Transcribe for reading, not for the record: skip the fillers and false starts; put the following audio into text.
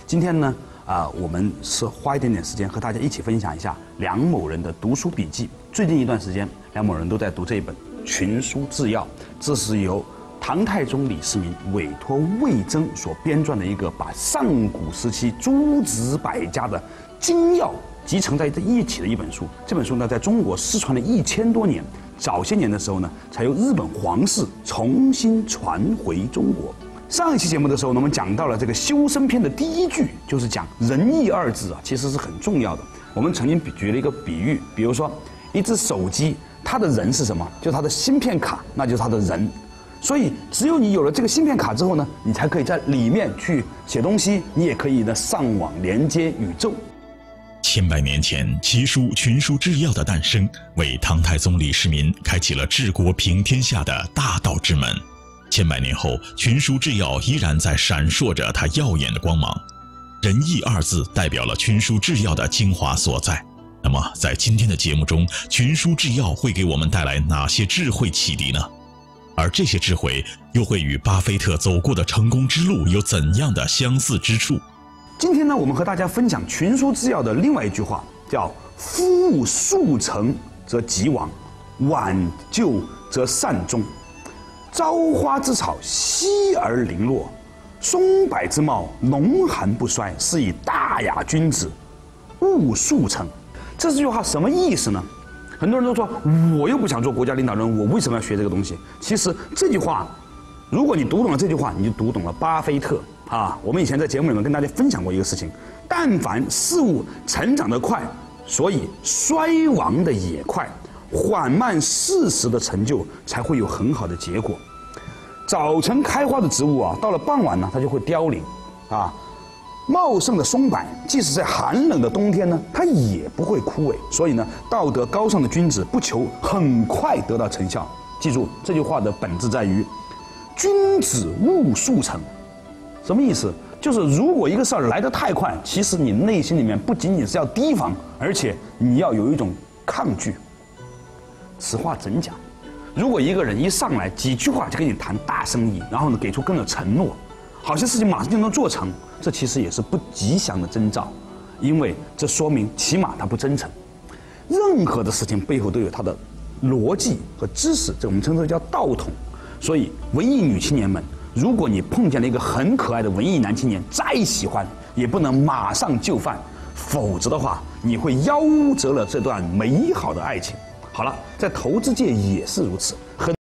今天呢，我们是花一点点时间和大家一起分享一下梁某人的读书笔记。最近一段时间，梁某人都在读这一本《群书治要》，这是由唐太宗李世民委托魏征所编撰的一个把上古时期诸子百家的精要集成在一起的一本书。这本书呢，在中国失传了1000多年，早些年的时候呢，才由日本皇室重新传回中国。上一期节目的时候呢，我们讲到了这个修身篇的第一句，就是讲仁义二字啊，其实是很重要的。我们曾经举了一个比喻，比如说一只手机，它的人是什么？就是它的芯片卡，那就是它的人。所以只有你有了这个芯片卡之后呢，你才可以在里面去写东西，你也可以呢上网连接宇宙。 千百年前，奇书《群书治要》的诞生，为唐太宗李世民开启了治国平天下的大道之门。千百年后，《群书治要》依然在闪烁着它耀眼的光芒。仁义二字代表了《群书治要》的精华所在。那么，在今天的节目中，《群书治要》会给我们带来哪些智慧启迪呢？而这些智慧又会与巴菲特走过的成功之路有怎样的相似之处？ 今天呢，我们和大家分享《群书治要》的另外一句话，叫“夫务速成则吉亡，晚就则善终。朝花之草，稀而零落；松柏之茂，浓寒不衰。是以大雅君子，务速成。”这句话什么意思呢？很多人都说，我又不想做国家领导人，我为什么要学这个东西？其实这句话，如果你读懂了这句话，你就读懂了巴菲特啊。我们以前在节目里面跟大家分享过一个事情：但凡事物成长得快，所以衰亡的也快。缓慢适时的成就才会有很好的结果。早晨开花的植物啊，到了傍晚呢，它就会凋零啊。茂盛的松柏，即使在寒冷的冬天呢，它也不会枯萎。所以呢，道德高尚的君子不求很快得到成效。记住这句话的本质在于，君子务速成。什么意思？就是如果一个事儿来得太快，其实你内心里面不仅仅是要提防，而且你要有一种抗拒。此话怎讲？如果一个人一上来几句话就跟你谈大生意，然后呢给出各种承诺，好像事情马上就能做成，这其实也是不吉祥的征兆，因为这说明起码他不真诚。任何的事情背后都有它的逻辑和知识，这我们称之为叫道统。所以文艺女青年们，如果你碰见了一个很可爱的文艺男青年，再喜欢也不能马上就范，否则的话你会夭折了这段美好的爱情。好了，在投资界也是如此。